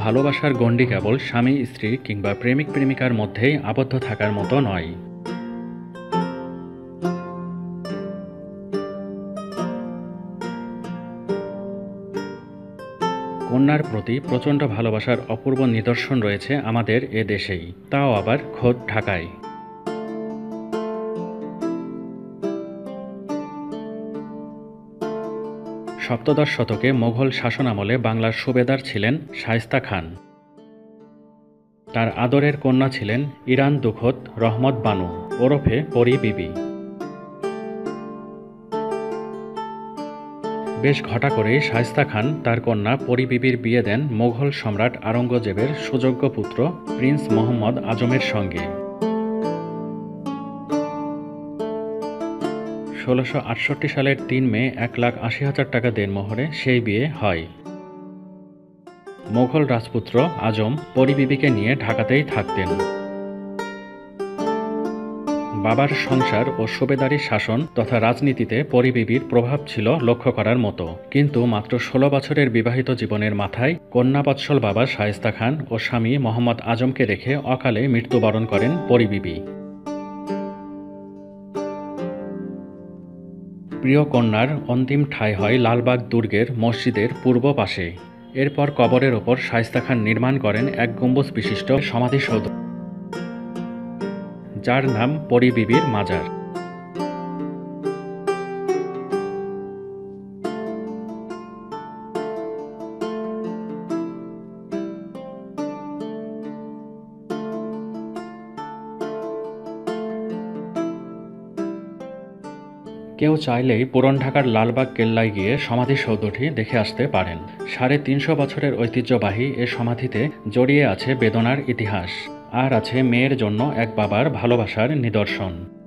ভালোবাসার গণ্ডি কেবল স্বামী স্ত্রী কিংবা প্রেমিক প্রেমিকার মধ্যেই আবদ্ধ থাকার মতো নয়। কন্যার প্রতি প্রচণ্ড ভালোবাসার অপূর্ব নিদর্শন রয়েছে আমাদের এ দেশেই, তাও আবার খোদ ঢাকায়। সপ্তদশ শতকে মোগল শাসনামলে বাংলার সুবেদার ছিলেন শায়েস্তা খান। তার আদরের কন্যা ছিলেন ইরান দুখত রহমত বানু ওরফে পরি বিবি। বেশ ঘটা করেই শায়েস্তা খান তার কন্যা পরি বিবির বিয়ে দেন মোগল সম্রাট আওরঙ্গজেবের সুযোগ্য পুত্র প্রিন্স মোহাম্মদ আজমের সঙ্গে। ১৬৬৮ সালের ৩ মে ১,৮০,০০০ টাকা দেনমোহরে সেই বিয়ে হয়। মোগল রাজপুত্র আজম পরি বিবিকে নিয়ে ঢাকাতেই থাকতেন। বাবার সংসার ও সুবেদারি শাসন তথা রাজনীতিতে পরি বিবির প্রভাব ছিল লক্ষ্য করার মতো, কিন্তু মাত্র ১৬ বছরের বিবাহিত জীবনের মাথায় কন্যাবৎসল বাবা শায়েস্তা খান ও স্বামী মোহাম্মদ আজমকে রেখে অকালে মৃত্যুবরণ করেন পরি বিবি। প্রিয় কন্যার অন্তিম ঠাঁই হয় লালবাগ দুর্গের মসজিদের পূর্ব পাশে। এরপর কবরের ওপর শায়েস্তা খান নির্মাণ করেন এক গম্বুজ বিশিষ্ট সমাধিসৌধ, যার নাম পরি বিবির মাজার। কেউ চাইলেই পুরান ঢাকার লালবাগ কেল্লায় গিয়ে সমাধিসৌধটি দেখে আসতে পারেন। ৩৫০ বছরের ঐতিহ্যবাহী এ সমাধিতে জড়িয়ে আছে বেদনার ইতিহাস, আর আছে মেয়ের জন্য এক বাবার ভালোবাসার নিদর্শন।